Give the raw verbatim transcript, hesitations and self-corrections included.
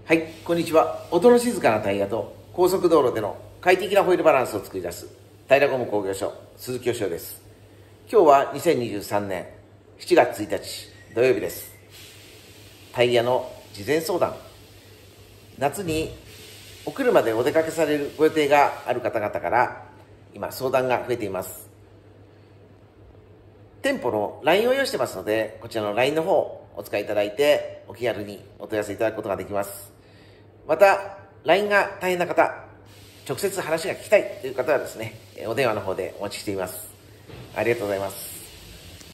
はい、こんにちは。音の静かなタイヤと高速道路での快適なホイールバランスを作り出す平ゴム工業所鈴木義雄です。今日はにせんにじゅうさんねんしちがつついたち土曜日です。タイヤの事前相談。夏にお車でお出かけされるご予定がある方々から今相談が増えています。店舗の ライン を用意してますので、こちらの ライン の方をお使いいただいてお気軽にお問い合わせいただくことができます。また ライン が大変な方、直接話が聞きたいという方はですね、お電話の方でお待ちしています。ありがとうございます。